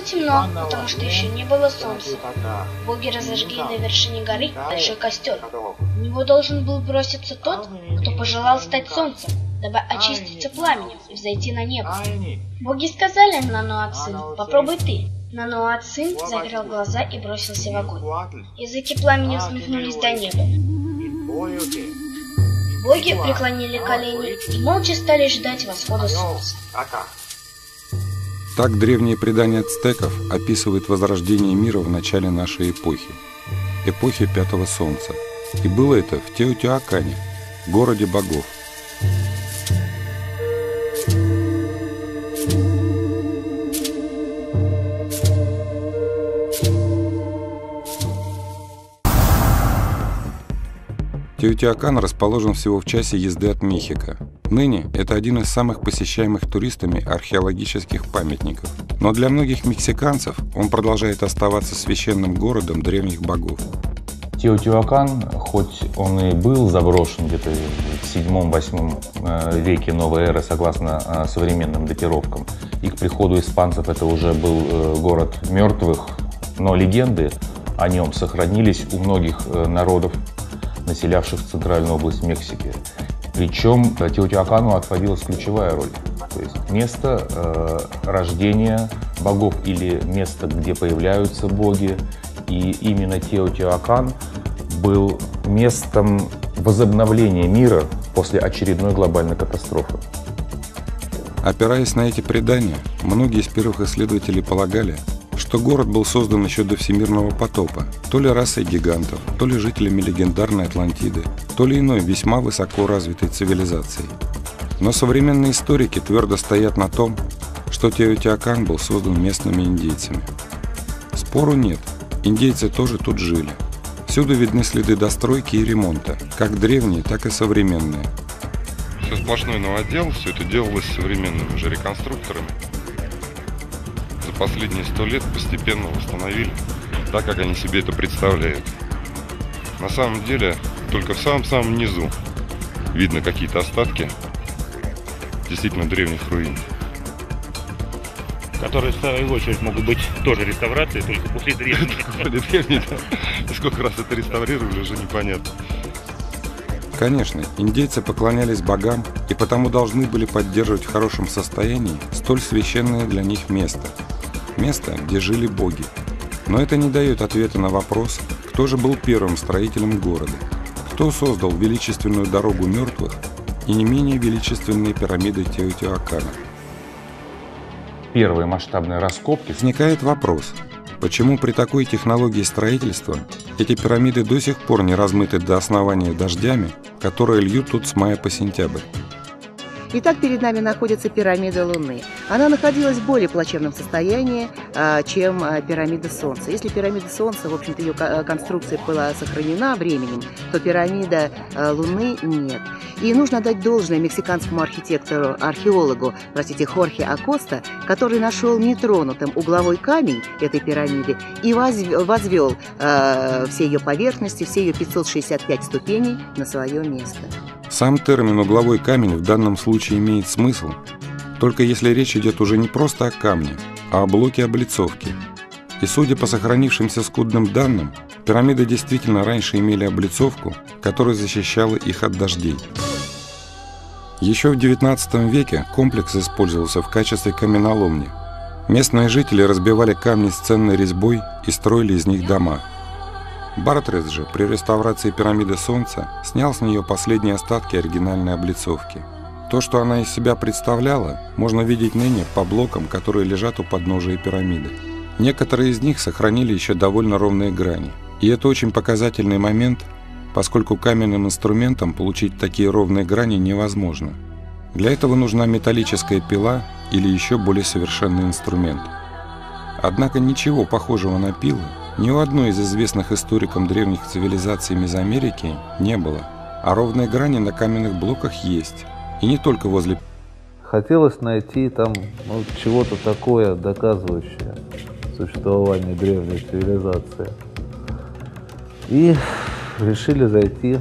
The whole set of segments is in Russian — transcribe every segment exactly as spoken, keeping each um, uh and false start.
темно, потому что еще не было солнца. Боги разожгли на вершине горы большой костер. В него должен был броситься тот, кто пожелал стать солнцем, дабы очиститься пламенем и взойти на небо. Боги сказали Нануацин: попробуй ты. Нануацин закрыл глаза и бросился в огонь. Языки пламени взметнулись до неба. Боги преклонили колени и молча стали ждать восхода солнца. Так древние предания ацтеков описывают возрождение мира в начале нашей эпохи, эпохи Пятого Солнца. И было это в Теотиуакане, городе богов. Теотиуакан расположен всего в часе езды от Мехико. Ныне это один из самых посещаемых туристами археологических памятников. Но для многих мексиканцев он продолжает оставаться священным городом древних богов. Теотиуакан, хоть он и был заброшен где-то в седьмом-восьмом веке новой эры, согласно современным датировкам, и к приходу испанцев это уже был город мертвых, но легенды о нем сохранились у многих народов, населявших центральную область Мексики. Причем Теотиуакану отводилась ключевая роль. То есть место э, рождения богов или место, где появляются боги. И именно Теотиуакан был местом возобновления мира после очередной глобальной катастрофы. Опираясь на эти предания, многие из первых исследователей полагали, что город был создан еще до всемирного потопа, то ли расой гигантов, то ли жителями легендарной Атлантиды, то ли иной весьма высоко развитой цивилизацией. Но современные историки твердо стоят на том, что Теотиуакан был создан местными индейцами. Спору нет, индейцы тоже тут жили. Всюду видны следы достройки и ремонта, как древние, так и современные. Все сплошной новодел, все это делалось современными же реконструкторами. За последние сто лет постепенно восстановили так, как они себе это представляют. На самом деле, только в самом-самом низу видно какие-то остатки действительно древних руин. Которые, в свою очередь, могут быть тоже реставрации, только после древних. Более древние, да. И сколько раз это реставрировали, уже непонятно. Конечно, индейцы поклонялись богам и потому должны были поддерживать в хорошем состоянии столь священное для них место. Место, где жили боги. Но это не дает ответа на вопрос, кто же был первым строителем города, кто создал величественную дорогу мертвых и не менее величественные пирамиды Теотиуакана. Первые масштабные раскопки. Возникает вопрос, почему при такой технологии строительства эти пирамиды до сих пор не размыты до основания дождями, которые льют тут с мая по сентябрь. Итак, перед нами находится пирамида Луны. Она находилась в более плачевном состоянии, чем пирамида Солнца. Если пирамида Солнца, в общем-то, ее конструкция была сохранена временем, то пирамида Луны нет. И нужно дать должное мексиканскому архитектору, археологу, простите, Хорхе Акоста, который нашел нетронутым угловой камень этой пирамиды и возвел э, все ее поверхности, все ее пятьсот шестьдесят пять ступеней на свое место. Сам термин «угловой камень» в данном случае имеет смысл, только если речь идет уже не просто о камне, а о блоке облицовки. И судя по сохранившимся скудным данным, пирамиды действительно раньше имели облицовку, которая защищала их от дождей. Еще в девятнадцатом веке комплекс использовался в качестве каменоломни. Местные жители разбивали камни с ценной резьбой и строили из них дома. Бартрес же при реставрации пирамиды Солнца снял с нее последние остатки оригинальной облицовки. То, что она из себя представляла, можно видеть ныне по блокам, которые лежат у подножия пирамиды. Некоторые из них сохранили еще довольно ровные грани. И это очень показательный момент, поскольку каменным инструментом получить такие ровные грани невозможно. Для этого нужна металлическая пила или еще более совершенный инструмент. Однако ничего похожего на пилы ни у одной из известных историкам древних цивилизаций Мезоамерики не было, а ровные грани на каменных блоках есть, и не только возле. Хотелось найти там ну, чего-то такое, доказывающее существование древней цивилизации. И решили зайти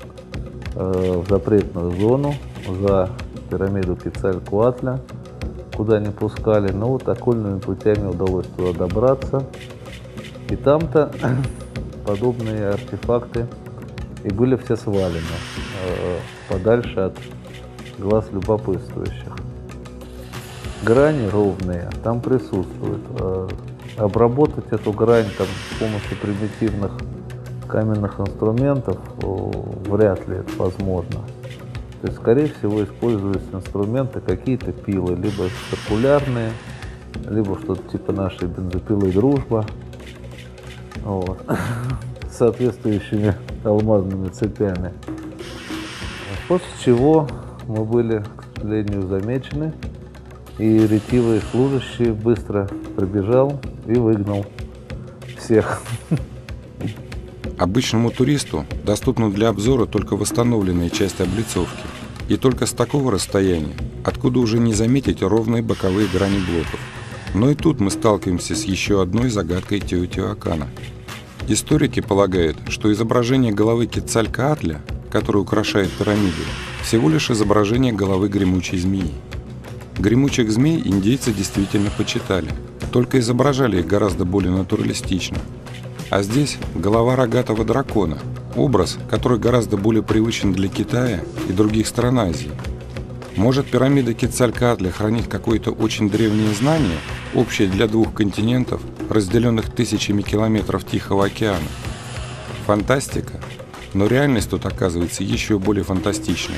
э, в запретную зону за пирамиду Кецалькоатля, куда не пускали, но вот окольными путями удалось туда добраться. И там-то подобные артефакты и были все свалены э, подальше от глаз любопытствующих. Грани ровные там присутствуют. Э, обработать эту грань там с помощью примитивных каменных инструментов э, вряд ли это возможно. То есть, скорее всего, используются инструменты, какие-то пилы, либо циркулярные, либо что-то типа нашей бензопилы «Дружба», вот, с соответствующими алмазными цепями. После чего мы были, к сожалению, замечены, и ретивый служащий быстро прибежал и выгнал всех. Обычному туристу доступна для обзора только восстановленная часть облицовки, и только с такого расстояния, откуда уже не заметить ровные боковые грани блоков. Но и тут мы сталкиваемся с еще одной загадкой Теотиуакана. Историки полагают, что изображение головы Кецалькоатля, которое украшает пирамиду, всего лишь изображение головы гремучей змеи. Гремучих змей индейцы действительно почитали, только изображали их гораздо более натуралистично. А здесь голова рогатого дракона, образ, который гораздо более привычен для Китая и других стран Азии. Может, пирамида Кецалькоатля хранит какое-то очень древнее знание, общее для двух континентов, разделенных тысячами километров Тихого океана? Фантастика, но реальность тут оказывается еще более фантастичной.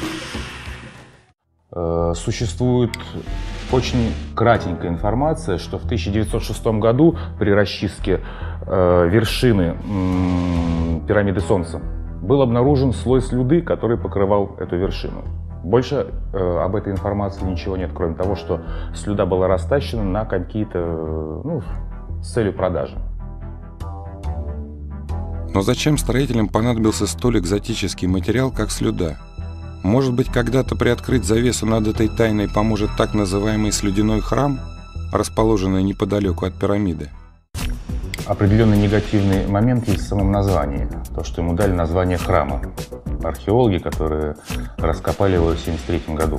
Существует очень кратенькая информация, что в тысяча девятьсот шестом году при расчистке э, вершины э, пирамиды Солнца был обнаружен слой слюды, который покрывал эту вершину. Больше э, об этой информации ничего нет, кроме того, что слюда была растащена на какие-то, э, ну, с целью продажи. Но зачем строителям понадобился столь экзотический материал, как слюда? Может быть, когда-то приоткрыть завесу над этой тайной поможет так называемый слюдяной храм, расположенный неподалеку от пирамиды? Определенный негативный момент есть в самом названии, то, что ему дали название храма. Археологи, которые раскопали его в семьдесят третьем году.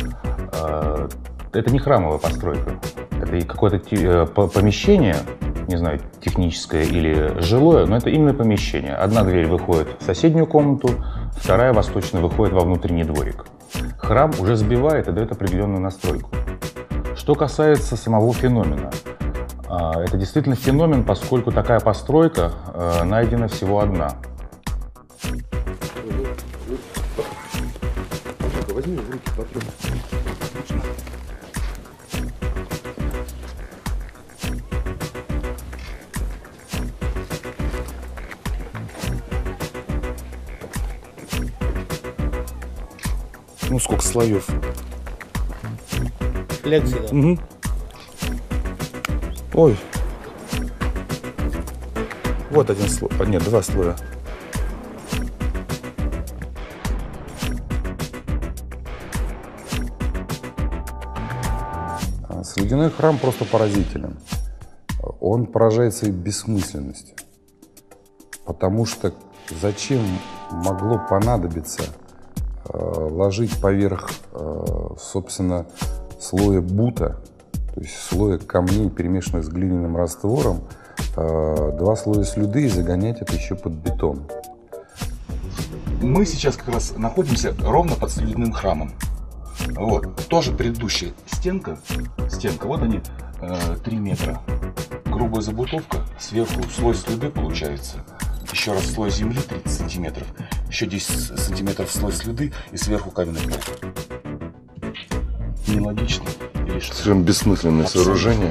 Это не храмовая постройка, это какое-то помещение, не знаю, техническое или жилое, но это именно помещение. Одна дверь выходит в соседнюю комнату, вторая, восточная, выходит во внутренний дворик. Храм уже сбивает и дает определенную настройку. Что касается самого феномена, это действительно феномен, поскольку такая постройка найдена всего одна. Возьми в руки патрон. Ну, сколько слоев? Лекция, да. Угу. Ой. Вот один слой. А, нет, два слоя. Слюдяной храм просто поразителен. Он поражает своей бессмысленностью. Потому что зачем могло понадобиться ложить поверх, собственно, слоя бута, то есть слоя камней, перемешанных с глиняным раствором, два слоя слюды и загонять это еще под бетон? Мы сейчас как раз находимся ровно под слюдяным храмом. Вот, тоже предыдущая стенка, стенка, вот они, три метра. Грубая забутовка, сверху слой слюды получается. Еще раз слой земли тридцать сантиметров, еще десять сантиметров слой слюды и сверху каменный пол. Нелогично или что? Совершенно бессмысленное сооружение.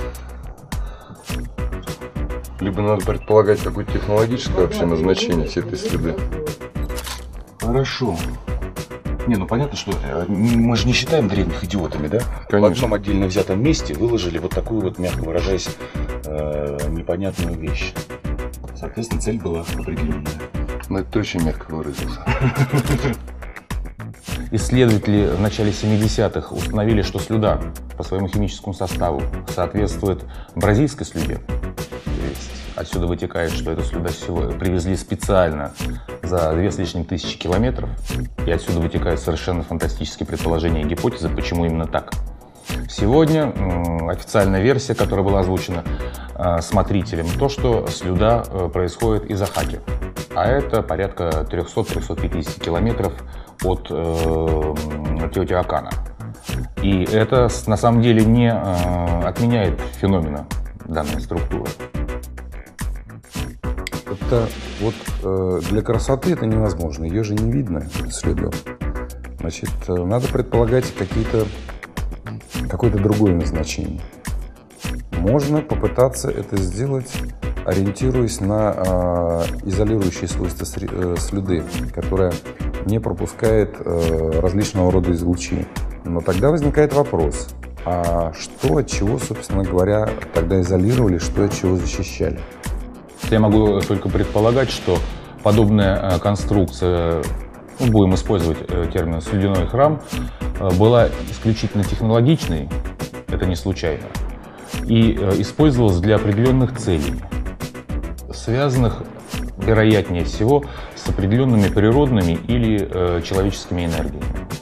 Либо надо предполагать какое-то технологическое вообще назначение всей этой слюды. Хорошо. Не, ну понятно, что мы же не считаем древних идиотами, да? Конечно. В одном отдельно взятом месте выложили вот такую вот, мягко выражаясь, э, непонятную вещь. Соответственно, цель была определенная. Но это очень мягко выразился. Исследователи в начале семидесятых установили, что слюда по своему химическому составу соответствует бразильской слюде. То есть отсюда вытекает, что эту слюду привезли специально за две с лишним тысячи километров. И отсюда вытекают совершенно фантастические предположения и гипотезы, почему именно так. Сегодня э, официальная версия, которая была озвучена э, смотрителем, то, что слюда э, происходит из Ахаки. А это порядка триста-триста пятьдесят километров от э, Теотиуакана. И это на самом деле не э, отменяет феномена данной структуры. Это вот э, для красоты это невозможно, ее же не видно следов. Значит, э, надо предполагать какие-то, какое-то другое назначение. Можно попытаться это сделать, ориентируясь на э, изолирующие свойства э, слюды, которая не пропускает э, различного рода излучений. Но тогда возникает вопрос, а что от чего, собственно говоря, тогда изолировали, что от чего защищали? Я могу только предполагать, что подобная конструкция, ну, будем использовать термин «слюдяной храм», была исключительно технологичной, это не случайно, и использовалась для определенных целей, связанных, вероятнее всего, с определенными природными или человеческими энергиями.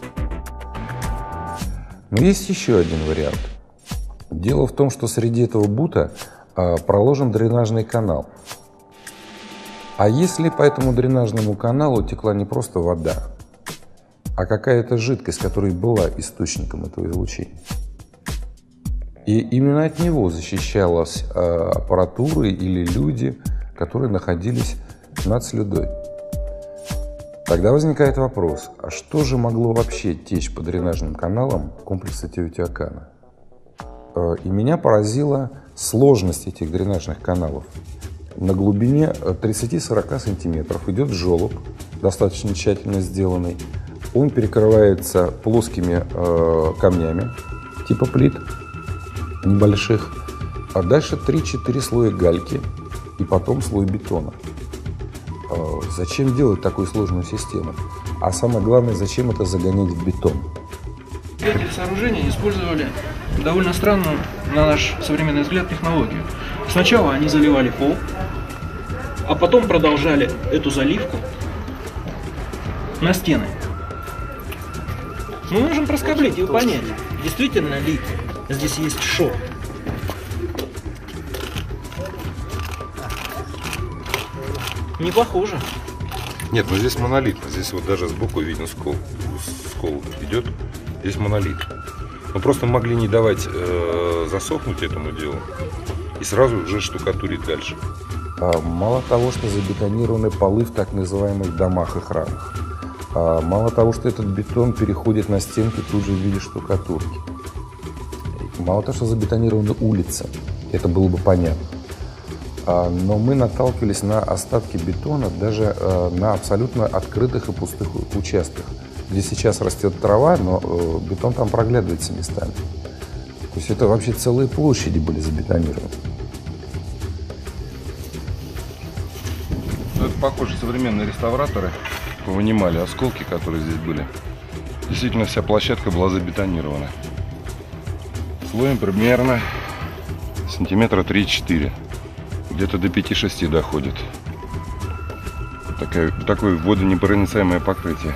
Но есть еще один вариант. Дело в том, что среди этого бута э, проложен дренажный канал. А если по этому дренажному каналу текла не просто вода, а какая-то жидкость, которая была источником этого излучения, и именно от него защищалась э, аппаратура или люди, которые находились над слюдой, тогда возникает вопрос, а что же могло вообще течь по дренажным каналам комплекса Теотиуакана? И меня поразила сложность этих дренажных каналов. На глубине тридцати-сорока сантиметров идет желоб, достаточно тщательно сделанный. Он перекрывается плоскими э, камнями, типа плит, небольших. А дальше три-четыре слоя гальки и потом слой бетона. Зачем делать такую сложную систему? А самое главное, зачем это загонять в бетон? Эти сооружения использовали довольно странную, на наш современный взгляд, технологию. Сначала они заливали пол, а потом продолжали эту заливку на стены. Мы можем проскоблить и понять, действительно ли здесь есть шов. Не похоже. Нет, но здесь монолит. Здесь вот даже сбоку видно скол. Скол идет. Здесь монолит. Мы просто могли не давать э, засохнуть этому делу и сразу уже штукатурить дальше. А, мало того, что забетонированы полы в так называемых домах и храмах. А, мало того, что этот бетон переходит на стенки тут же в виде штукатурки. Мало того, что забетонированы улицы. Это было бы понятно. Но мы наталкивались на остатки бетона даже на абсолютно открытых и пустых участках, где сейчас растет трава, но бетон там проглядывается местами. То есть это вообще целые площади были забетонированы. Это, похоже, современные реставраторы повынимали осколки, которые здесь были. Действительно, вся площадка была забетонирована. Слоем примерно сантиметра три-четыре. Где-то до пяти-шести доходит. Такое, такое водонепроницаемое покрытие.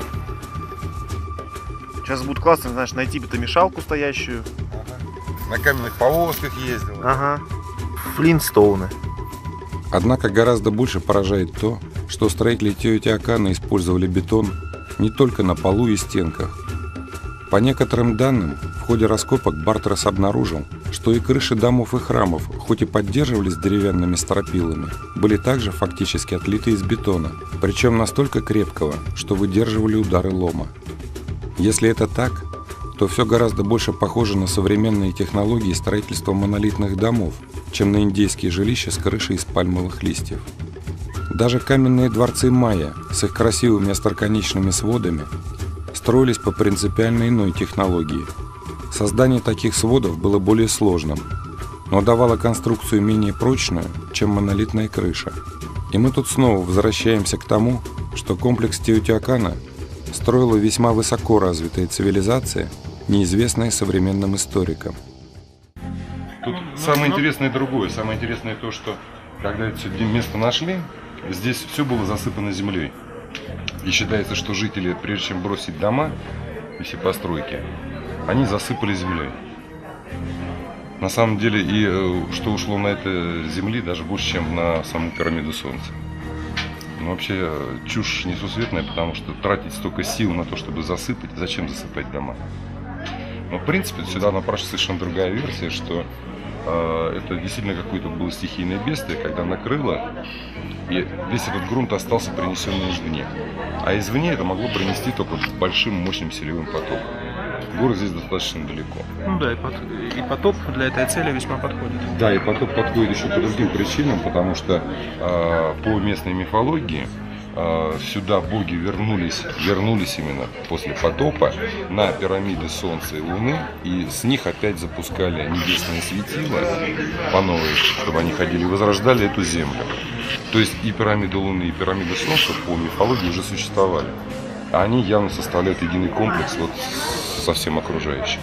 Сейчас будет классно, знаешь, найти бетомешалку стоящую. Ага. На каменных повозках ездил. Ага. Флинстоуны. Однако гораздо больше поражает то, что строители Теотиуакана использовали бетон не только на полу и стенках. По некоторым данным, в ходе раскопок Бартрес обнаружил, что и крыши домов и храмов, хоть и поддерживались деревянными стропилами, были также фактически отлиты из бетона, причем настолько крепкого, что выдерживали удары лома. Если это так, то все гораздо больше похоже на современные технологии строительства монолитных домов, чем на индейские жилища с крышей из пальмовых листьев. Даже каменные дворцы майя с их красивыми остроконечными сводами строились по принципиально иной технологии. Создание таких сводов было более сложным, но давало конструкцию менее прочную, чем монолитная крыша. И мы тут снова возвращаемся к тому, что комплекс Теотиуакана строила весьма высоко развитая цивилизация, неизвестная современным историкам. Тут самое интересное другое. Самое интересное то, что когда это место нашли, здесь все было засыпано землей. И считается, что жители, прежде чем бросить дома и все постройки, они засыпали землей. На самом деле, и э, что ушло на это земли, даже больше, чем на саму пирамиду Солнца. Но вообще э, чушь несусветная, потому что тратить столько сил на то, чтобы засыпать, зачем засыпать дома? Но, в принципе, сюда напрашивается совершенно другая версия, что э, это действительно какое-то было стихийное бедствие, когда накрыло, и весь этот грунт остался принесенный извне. А извне это могло принести только большим мощным селевым потоком. Город здесь достаточно далеко. Ну да, и, пот и потоп для этой цели весьма подходит. Да, и потоп подходит еще по другим причинам, потому что э, по местной мифологии э, сюда боги вернулись, вернулись именно после потопа на пирамиды Солнца и Луны, и с них опять запускали небесные светила по новой, чтобы они ходили и возрождали эту землю. То есть и пирамида Луны, и пирамида Солнца по мифологии уже существовали. А они явно составляют единый комплекс вот со всем окружающим.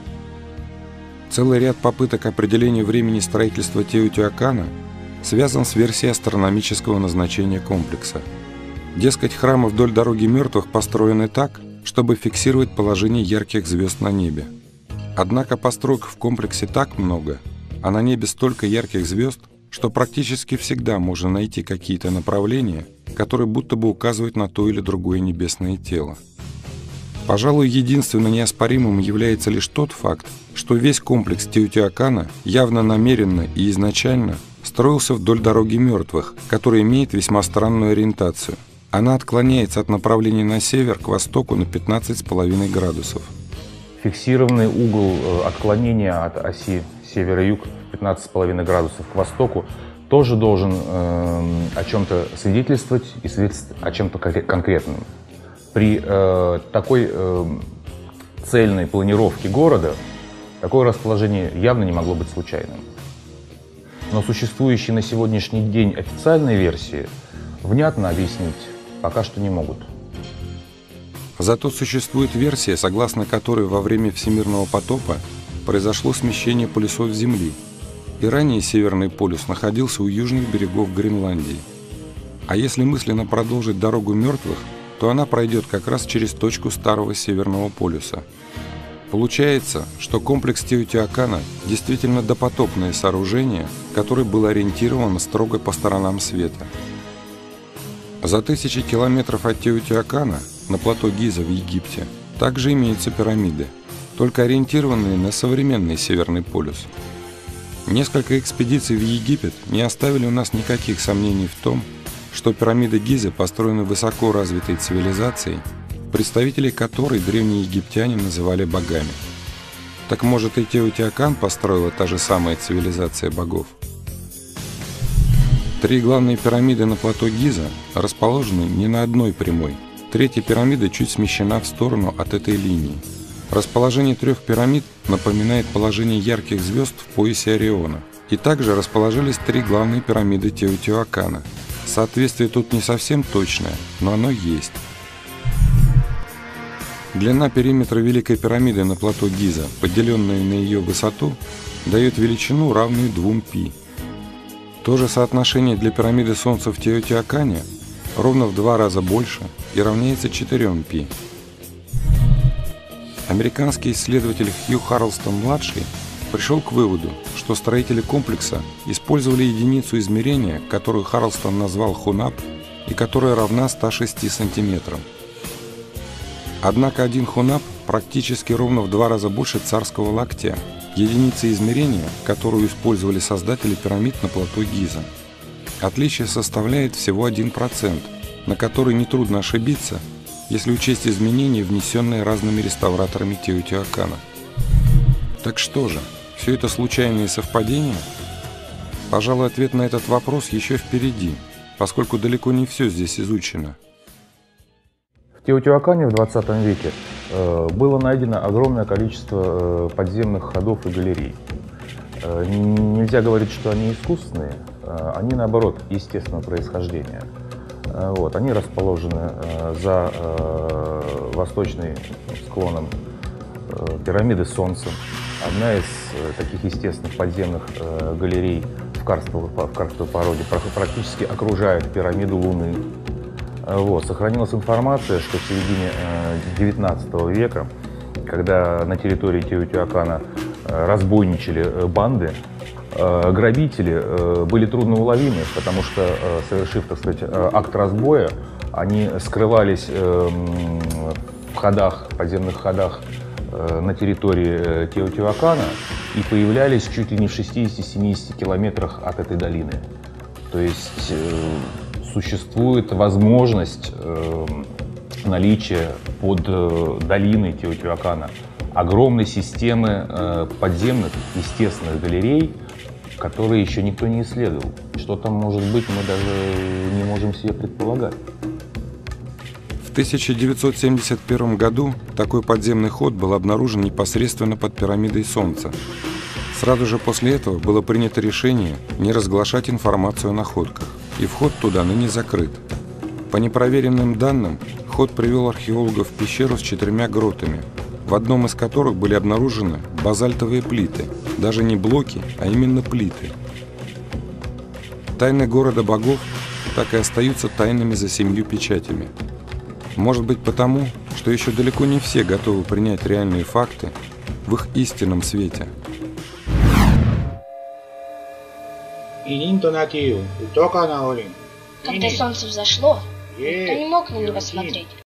Целый ряд попыток определения времени строительства Теотиуакана связан с версией астрономического назначения комплекса. Дескать, храмы вдоль дороги мертвых построены так, чтобы фиксировать положение ярких звезд на небе. Однако построек в комплексе так много, а на небе столько ярких звезд, что практически всегда можно найти какие-то направления, которые будто бы указывают на то или другое небесное тело. Пожалуй, единственно неоспоримым является лишь тот факт, что весь комплекс Теотиуакана явно намеренно и изначально строился вдоль дороги мертвых, которая имеет весьма странную ориентацию. Она отклоняется от направления на север к востоку на пятнадцать с половиной градусов. Фиксированный угол отклонения от оси севера-юг пятнадцать с половиной градусов к востоку тоже должен э, о чем-то свидетельствовать и свидетельствовать о чем-то конкретном. При э, такой э, цельной планировке города такое расположение явно не могло быть случайным. Но существующие на сегодняшний день официальные версии внятно объяснить пока что не могут. Зато существует версия, согласно которой во время Всемирного потопа произошло смещение полюсов Земли, и ранее Северный полюс находился у южных берегов Гренландии. А если мысленно продолжить дорогу мертвых, то она пройдет как раз через точку старого Северного полюса. Получается, что комплекс Теотиуакана действительно допотопное сооружение, которое было ориентировано строго по сторонам света. За тысячи километров от Теотиуакана на плато Гиза в Египте также имеются пирамиды, только ориентированные на современный Северный полюс. Несколько экспедиций в Египет не оставили у нас никаких сомнений в том, что пирамиды Гизы построены высоко развитой цивилизацией, представителей которой древние египтяне называли богами. Так может и Теотиуакан построила та же самая цивилизация богов? Три главные пирамиды на плато Гиза расположены не на одной прямой. Третья пирамида чуть смещена в сторону от этой линии. Расположение трех пирамид напоминает положение ярких звезд в поясе Ориона. И также расположились три главные пирамиды Теотиуакана. Соответствие тут не совсем точное, но оно есть. Длина периметра Великой пирамиды на плато Гиза, поделенная на ее высоту, дает величину, равную двум пи. То же соотношение для пирамиды Солнца в Теотиуакане ровно в два раза больше и равняется четырем пи. Американский исследователь Хью Харлстон-младший пришел к выводу, что строители комплекса использовали единицу измерения, которую Харлстон назвал хунап, и которая равна ста шести сантиметрам. Однако один хунап практически ровно в два раза больше царского локтя, единицы измерения, которую использовали создатели пирамид на плато Гиза. Отличие составляет всего один процент, на который нетрудно ошибиться, если учесть изменения, внесенные разными реставраторами Теотиуакана. Так что же, все это случайные совпадения? Пожалуй, ответ на этот вопрос еще впереди, поскольку далеко не все здесь изучено. В Теотиуакане в двадцатом веке э, было найдено огромное количество э, подземных ходов и галерей. Э, нельзя говорить, что они искусственные, э, они наоборот естественного происхождения. Э, вот, они расположены э, за э, восточным склоном э, пирамиды Солнца. Одна из э, таких естественных подземных э, галерей в карстовой, в карстовой породе практически окружает пирамиду Луны. Вот, сохранилась информация, что в середине девятнадцатого века, когда на территории Теотиуакана разбойничали банды. Грабители были трудноуловимы, потому что, совершив, так сказать, акт разбоя, они скрывались в ходах, подземных ходах на территории Теотиуакана и появлялись чуть ли не в шестидесяти-семидесяти километрах от этой долины. То есть существует возможность наличия под долиной Теотиуакана огромной системы подземных естественных галерей, которые еще никто не исследовал. Что там может быть, мы даже не можем себе предполагать. В тысяча девятьсот семьдесят первом году такой подземный ход был обнаружен непосредственно под пирамидой Солнца. Сразу же после этого было принято решение не разглашать информацию о находках, и вход туда ныне закрыт. По непроверенным данным, ход привел археологов в пещеру с четырьмя гротами, в одном из которых были обнаружены базальтовые плиты, даже не блоки, а именно плиты. Тайны города богов так и остаются тайнами за семью печатями. Может быть потому, что еще далеко не все готовы принять реальные факты в их истинном свете. Когда солнце взошло, никто не мог на него смотреть.